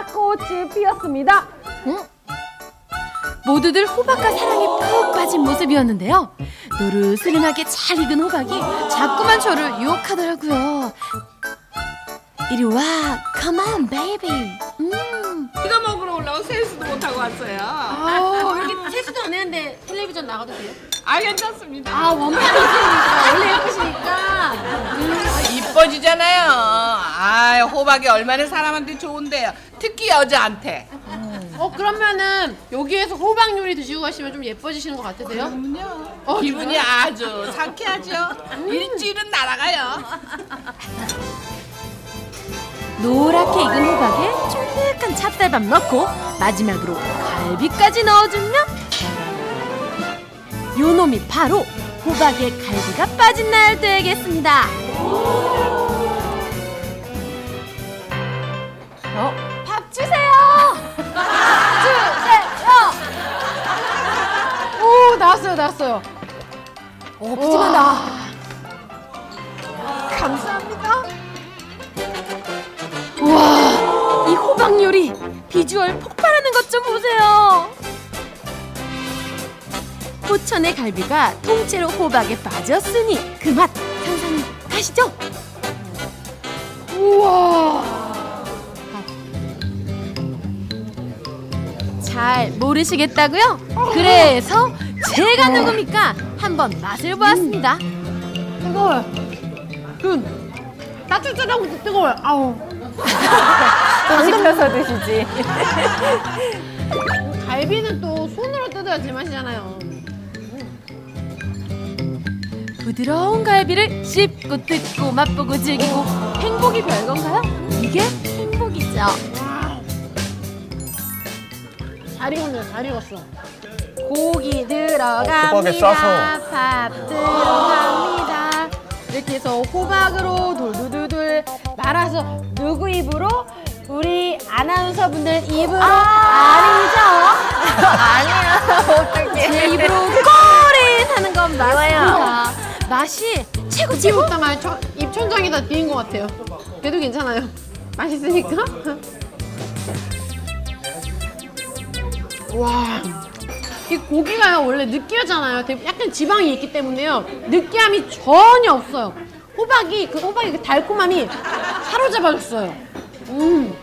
호박꽃이 피었습니다. 모두들 호박과 사랑에 푹 빠진 모습이었는데요. 노르스름하게 잘 익은 호박이 자꾸만 저를 유혹하더라고요. 이리 와, come on, baby. 이거 먹으러 올라고 세수도 못하고 왔어요. 이렇게 세수도 안 했는데 텔레비전 나가도 돼요? 아, 괜찮습니다. 원판이 있으니까 원래 예쁘시니까. 이뻐지잖아요. 아, 호박이 얼마나 사람한테 좋은데요. 특히 여자한테. 그러면은 여기에서 호박 요리 드시고 가시면 좀 예뻐지시는 것 같으세요? 그럼요. 기분이 아주 상쾌하죠. 일주일은 날아가요. 노랗게 익은 호박에 쫀득한 찹쌀밥 넣고 마지막으로 갈비까지 넣어주면 요놈이 바로 호박에 갈비가 빠진 날 되겠습니다. 밥 주세요! 밥 주세요! 오, 나왔어요. 푸짐하다. 감사합니다. 우와, 이 호박 요리 비주얼 폭발하는 것 좀 보세요. 포천의 갈비가 통째로 호박에 빠졌으니 그 맛 상상이 가시죠? 우와. 잘 모르시겠다고요? 그래서 제가 누굽니까? 한번 맛을 보았습니다. 뜨거워요. 따뜻하고 뜨거워요. 아우. 씹혀서 드시지. 갈비는 또 손으로 뜯어야 제맛이잖아요. 부드러운 갈비를 씹고 뜯고 맛보고 즐기고 행복이 별건가요? 이게 행복이죠. 잘 익었네요. 잘 익었어. 고기 들어갑니다. 호박에 싸서. 밥 들어갑니다. 이렇게 해서 호박으로 돌돌돌돌 말아서 누구 입으로? 우리 아나운서분들 입으로 아니죠? 아니야. 어떡해. 제 입으로 꼬리 사는 건 맞습니다. 맛이 최고. 입었다만 입천장이 다 비인 것 같아요. 그래도 괜찮아요. 맛있으니까. 와. 이 고기가요 원래 느끼하잖아요. 약간 지방이 있기 때문에요. 느끼함이 전혀 없어요. 호박이 그 달콤함이 사로잡아줬어요.